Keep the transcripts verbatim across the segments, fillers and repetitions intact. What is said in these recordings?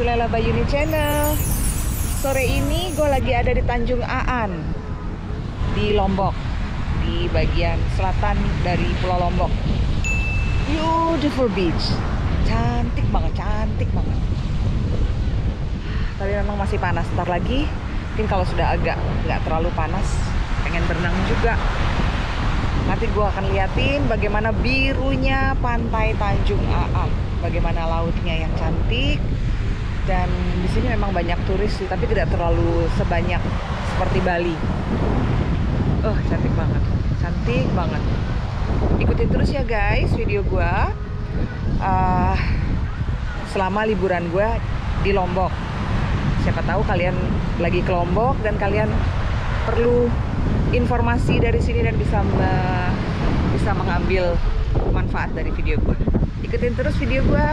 to Lela Bayuni Channel. Sore ini gue lagi ada di Tanjung Aan di Lombok, di bagian selatan dari Pulau Lombok. Beautiful beach, cantik banget, cantik banget. Tapi memang masih panas. Ntar lagi, mungkin kalau sudah agak nggak terlalu panas, pengen berenang juga. Nanti gue akan liatin bagaimana birunya pantai Tanjung Aan, bagaimana lautnya yang cantik. Dan di sini memang banyak turis sih, tapi tidak terlalu sebanyak seperti Bali. Oh, cantik banget, cantik banget. Ikutin terus ya guys video gue uh, selama liburan gue di Lombok. Siapa tahu kalian lagi ke Lombok dan kalian perlu informasi dari sini dan bisa me, bisa mengambil manfaat dari video gue. Ikutin terus video gue.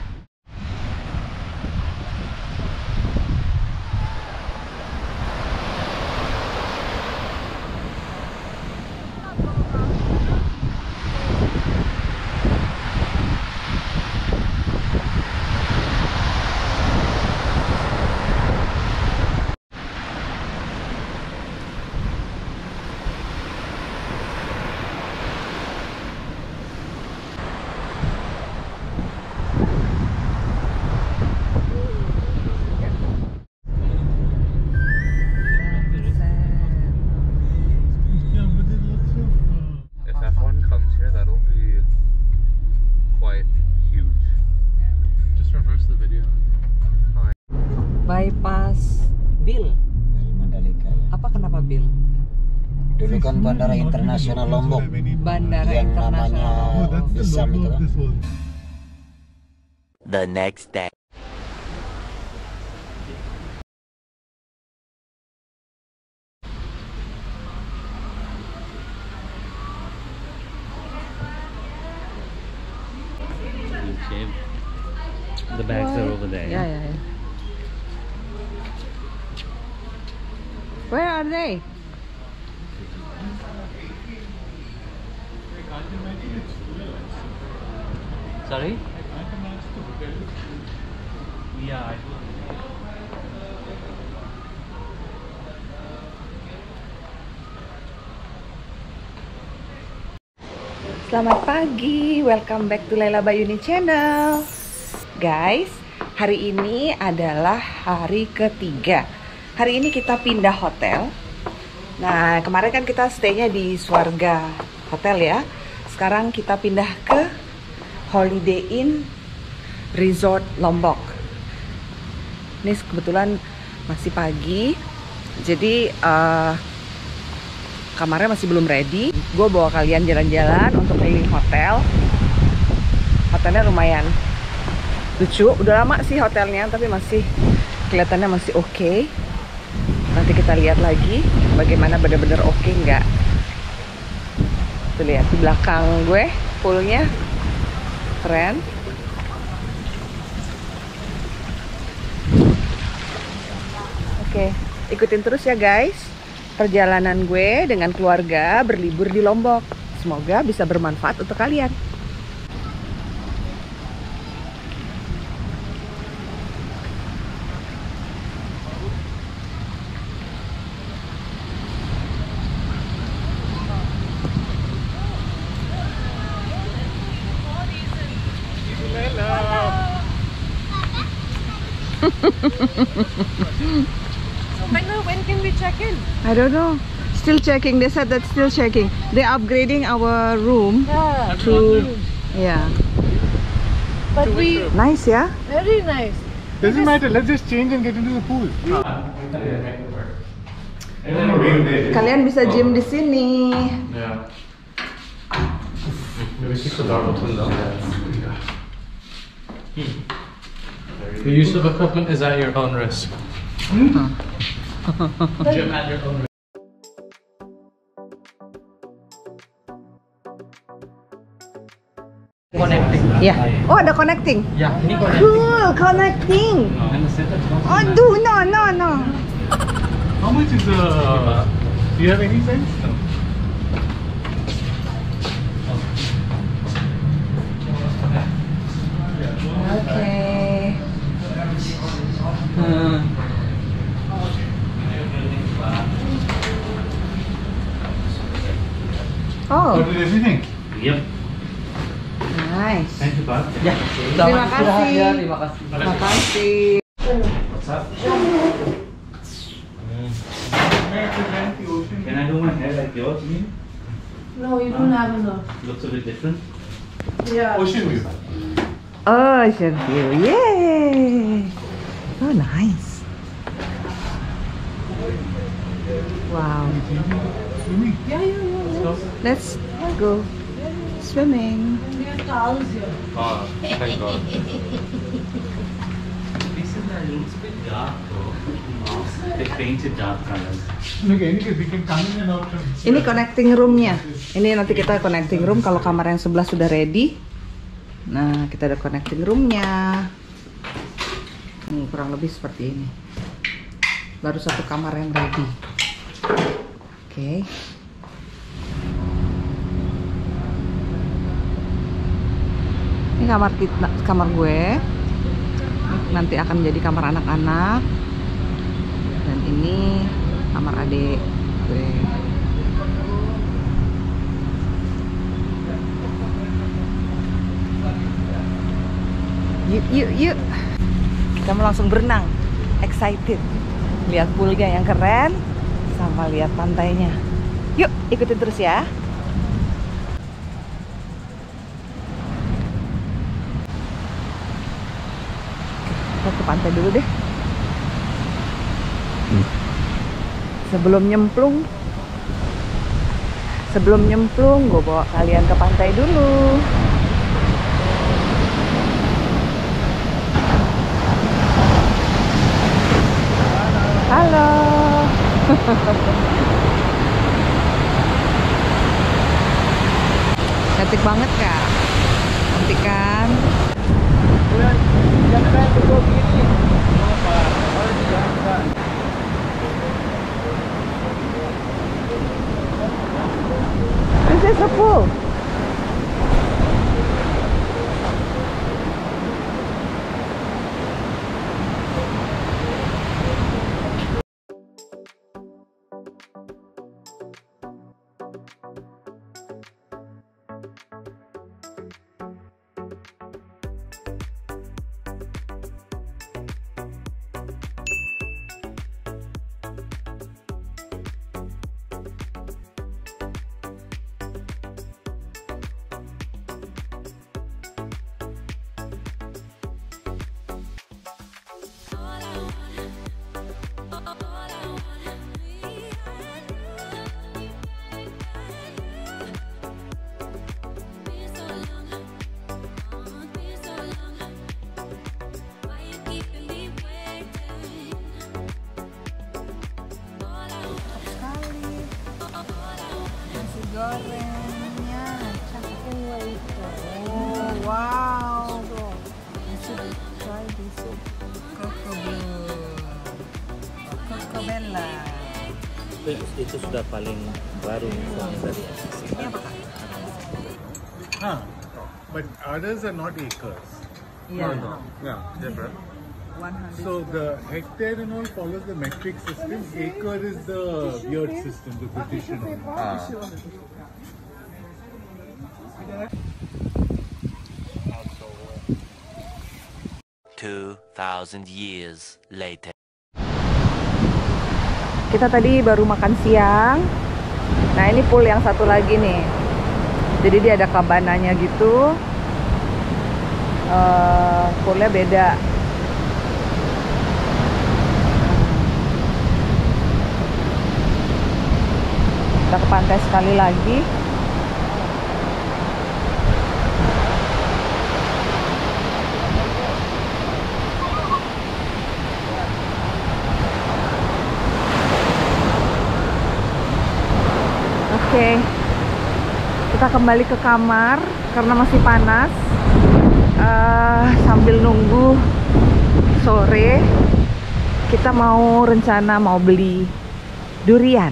Bypass Bill. Mandalika. Apa kenapa Bill? Dulu kan Bandara Internasional Lombok. Bandara yang Internasional namanya Bisam itu kan. The next day. The bags are over there. Yeah, yeah, yeah. Where are they? Sorry? Yeah. Selamat pagi, welcome back to Lela Bayuni Channel. Guys, hari ini adalah hari ketiga. Hari ini kita pindah hotel. Nah, kemarin kan kita stay-nya di Swarga Hotel ya. Sekarang kita pindah ke Holiday Inn Resort Lombok. Ini kebetulan masih pagi, jadi uh, kamarnya masih belum ready. Gue bawa kalian jalan-jalan untuk keliling hotel. Hotelnya lumayan lucu. Udah lama sih hotelnya, tapi masih kelihatannya masih oke. Okay. Nanti kita lihat lagi bagaimana bener-bener oke okay nggak. Tuh lihat di belakang gue poolnya keren. Oke, ikutin terus ya guys perjalanan gue dengan keluarga berlibur di Lombok. Semoga bisa bermanfaat untuk kalian. When can we check in? I don't know. Still checking. They said that still checking. They're upgrading our room Yeah, to yeah. but we Nice ya. very nice. Doesn't matter, let's just change and get into the pool. Kalian bisa gym di sini. Yeah. The use of equipment is at your own risk. Hmm? Gym at your own risk. Connecting. Ya. Oh, ada connecting. Yeah, ini Cool, connecting. Aduh, no, no, no. How much is the... Do you have any sense? No. Okay. Oh, Got it everything? Yep. nice. Thank you, Pak. Ya, Terima kasih. Ya, terima kasih. Terima kasih. What's up? The Can I do my hair like yours, me? No, you don't have enough. Looks a bit different. Yeah. ocean view. Ocean view, yay! Oh, nice. Wow. Swimming. Yeah, yeah, yeah. Let's go swimming. We have towels here. Oh, thank God. This is a little bit dark, though. They painted dark colors. Look, any case, we can come in and out from Ini connecting roomnya. Ini nanti kita connecting room kalau kamar yang sebelah sudah ready. Nah, kita ada connecting roomnya. Nih, kurang lebih seperti ini. Baru satu kamar yang ready. Oke. Ini kamar kita, kamar gue. Nanti akan menjadi kamar anak-anak. Dan ini kamar adik gue. Yuk, yuk, yuk. Kita mau langsung berenang. Excited. Lihat poolnya yang keren, sama lihat pantainya. Yuk, ikutin terus ya. Kita ke pantai dulu deh. Sebelum nyemplung, sebelum nyemplung, gue bawa kalian ke pantai dulu. Halo. Cantik banget Kak. Cantik kan? This is a pool. Gorengnya cakep. Oh, wow. You should try this Coco Blue. Coco Bella. Itu sudah paling baru dari Ini apa Kak? Huh. But others are not acres. Iya. Yeah, different. one hundred. So the hectare and all follows the metric system. Acre is the weird system, the British and all. Two thousand years later. Kita tadi baru makan siang. Nah ini pool yang satu lagi nih. Jadi dia ada kabananya gitu. Uh, poolnya beda. Kita ke pantai sekali lagi. Oke, kita kembali ke kamar karena masih panas. Uh, sambil nunggu sore, kita mau rencana mau beli durian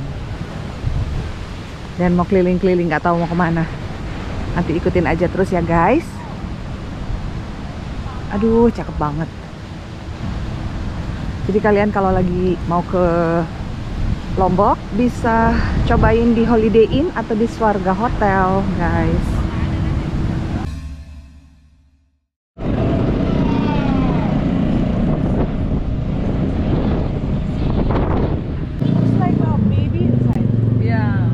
dan mau keliling-keliling, nggak tahu mau kemana. Nanti ikutin aja terus ya guys. Aduh, cakep banget. Jadi kalian kalau lagi mau ke Lombok bisa cobain di Holiday Inn atau di Swarga Hotel, guys. It's like a baby inside. Ya.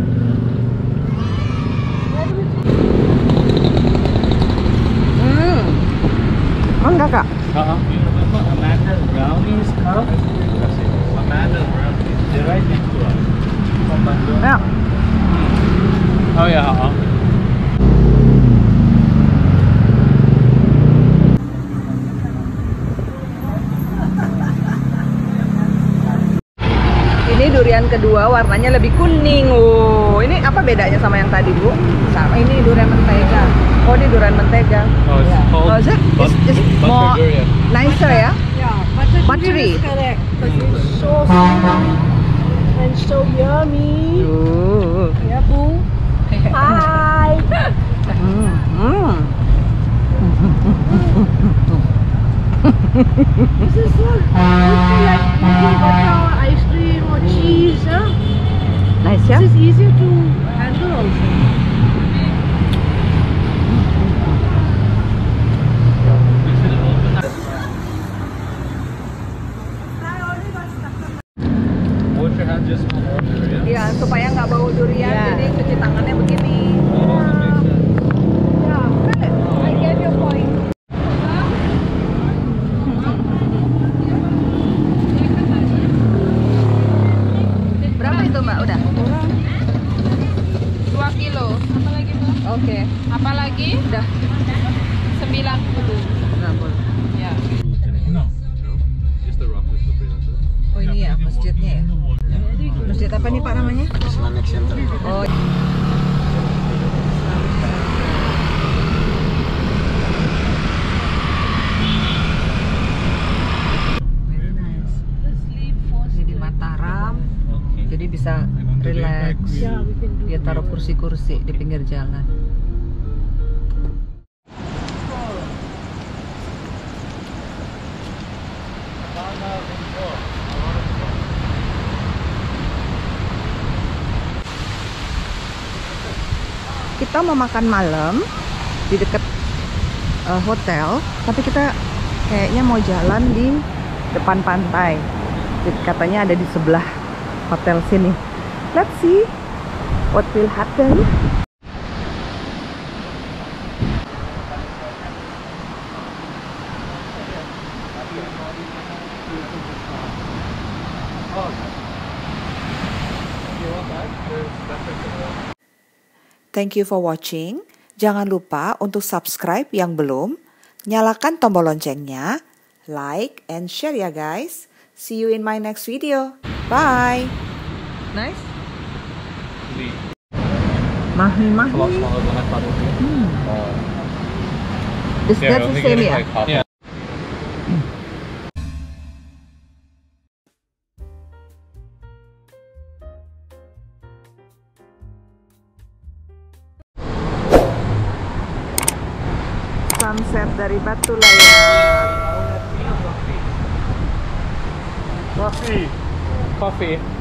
Hmm. Enggak, Kak? Uh-huh. You remember Amanda Brownie's cup? Amanda Brownie's. They're right next to us. Amanda. Ya. Oh yeah. Uh-huh. Ini durian kedua, warnanya lebih kuning. Oh, ini apa bedanya sama yang tadi, Bu? Sama, ini durian mentega. Oh, ini durian mentega. Oh, it's called Oh, is it? but- It's, it's butter more durian. nicer, ya? Yeah, butter Buttery. is correct. Because it's so sweet and so yummy. Uh. Yeah, boo. Hi. Hmm. Hmm. This is so good. Like eating butter, ice cream, or cheese. Huh? Nice, ya? This is easier to handle also. Wash your hands just for more durian. Iya, supaya nggak bau durian, Yeah. jadi cuci tangannya begini. Yeah, I get your point. Berapa itu, Mbak? Udah? dua kilo. Apa lagi, Bu? Oke. Apa lagi? Udah. sembilan puluh. Nggak boleh. Ya. No. Just the rock is the freelancer. Oh, ini ya masjidnya ya? Masjid apa nih, Pak, namanya? Islamic Center. Oh. Very nice. Ini di Mataram, jadi bisa relax. Yeah, we can do. Dia taruh kursi-kursi di pinggir jalan. Kita mau makan malam di dekat uh, hotel, tapi kita kayaknya mau jalan di depan pantai. Jadi katanya ada di sebelah hotel sini. Let's see what will happen. Thank you for watching. Jangan lupa untuk subscribe yang belum, nyalakan tombol loncengnya, like and share ya guys. See you in my next video. Bye. Nice. Mahi A lot mahi. smaller than I thought it would be. Is Yeah, that we're the only same getting ya? like half. Yeah. Sunset dari Batu Layar. Coffee. Coffee.